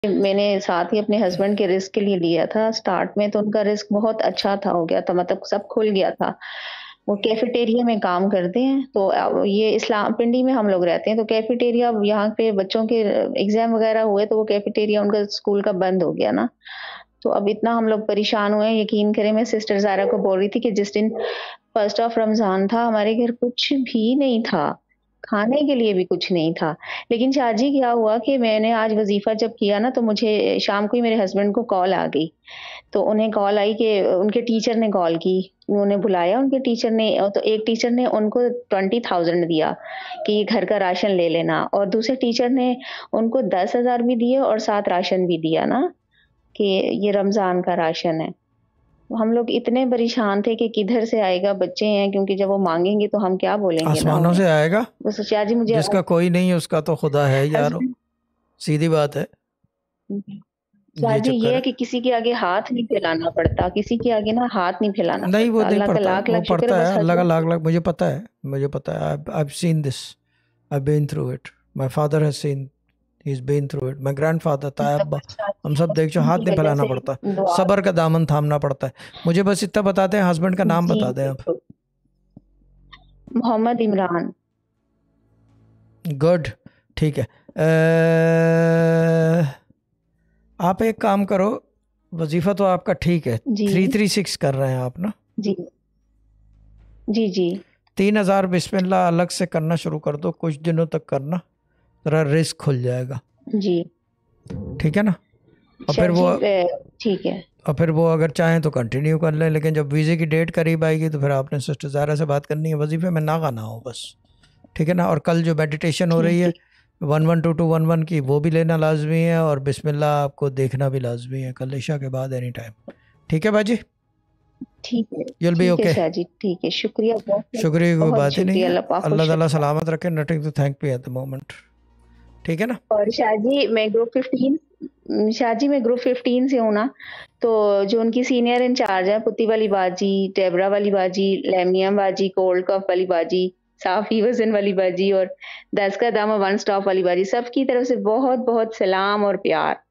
मैंने साथ ही अपने हस्बैंड के रिस्क के लिए लिया था। स्टार्ट में तो उनका रिस्क बहुत अच्छा था, हो गया था, मतलब सब खुल गया था। वो कैफेटेरिया में काम करते हैं, तो ये इस्लाम पिंडी में हम लोग रहते हैं, तो कैफेटेरिया यहाँ पे बच्चों के एग्ज़ाम वगैरह हुए, तो वो कैफेटेरिया उनका स्कूल का बंद हो गया ना। तो अब इतना हम लोग परेशान हुए हैं, यकीन करें मैं सिस्टर ज़ारा को बोल रही थी कि जिस दिन फर्स्ट ऑफ रमज़ान था, हमारे घर कुछ भी नहीं था। खाने के लिए भी कुछ नहीं था। लेकिन शाहजी क्या हुआ कि मैंने आज वज़ीफ़ा जब किया ना, तो मुझे शाम को ही मेरे हस्बैंड को कॉल आ गई। तो उन्हें कॉल आई कि उनके टीचर ने कॉल की, उन्होंने बुलाया उनके टीचर ने, तो एक टीचर ने उनको 20,000 दिया कि ये घर का राशन ले लेना, और दूसरे टीचर ने उनको 10,000 भी दिए और साथ राशन भी दिया ना, कि ये रमज़ान का राशन है। हम लोग इतने परेशान थे कि किधर से आएगा, बच्चे हैं, क्योंकि जब वो माँगेंगे तो हम क्या बोलेंगे ना आसमानों उन्हें। से आएगा। बस शाहजी मुझे जिसका कोई नहीं है उसका तो खुदा है यारो। हस्बैंड सीधी बात है। ये शाहजी ये चक्कर है है। कि किसी के आगे हाथ नहीं फैलाना पड़ता, किसी के आगे ना हाथ नहीं फैलाना नहीं, वो पड़ता। नहीं अल्लाह का पड़ता, वो लाख-लाख शुक्र पड़ता है, है। बस अल्लाह का लाख हस्बैंड। लाख, मुझे पता है, मुझे पता है। I've seen this. I've been through it. My father has seen. He's been through it. My grandfather था तो अब्बा। बस हम शाहजी सब देख, जो हस्बैंड हाथ की नहीं वजह फैलाना से पड़ता, दुआ। सबर का दामन थामना पड़ता है। मुझे बस इतना बताते हैं, हस्बैंड का नाम जी, बता दें आप। बिल्कुल। मोहम्मद इमरान। गुड। ठीक है। आप एक काम करो, वजीफा तो आपका ठीक है, जी, 336 कर रहे हैं आप ना। जी, जी, जी, 3,000 बिस्मिल्लाह अलग से करना शुरू कर दो, कुछ दिनों तक करना, जरा रिस्क खुल जाएगा। जी। ठीक है ना। और फिर वो शाहजी ठीक है। और फिर वो अगर चाहें तो कंटिन्यू कर लें, लेकिन जब वीज़े की डेट करीब आएगी तो फिर आपने सिस्टर ज़ारा से बात करनी है, वजीफे में ना गाना हो बस। ठीक है ना। और कल जो मेडिटेशन हो रही ठीक, है ठीक, 112211 की, वो भी लेना लाजमी है, और बिस्मिल्लाह आपको देखना भी लाजमी है कल ईशा के बाद एनी टाइम। ठीक है बाजी। ठीक है। यूल बी ठीक है ओके। शाहजी, ठीक है। शुक्रिया बहुत, शुक्रिया की कोई बहुत बात ही नहीं शुक्रिया। है। अल्लाह पाक अल्लाह खुश ताला रखे। सलामत रखे, nothing to thank me at the moment. ठीक है ना। और शाहजी मैं ग्रुप 15 से हूँ ना, तो जो उनकी सीनियर इंचार्ज है, पुत्ती वाली बाजी, टेबरा वाली बाजी, लेमियम बाजी, कोल्ड कफ वाली बाजी, साफी वजन वाली बाजी और 10 का दामा वन स्टॉप वाली बाजी, सबकी तरफ से बहुत बहुत सलाम और प्यार।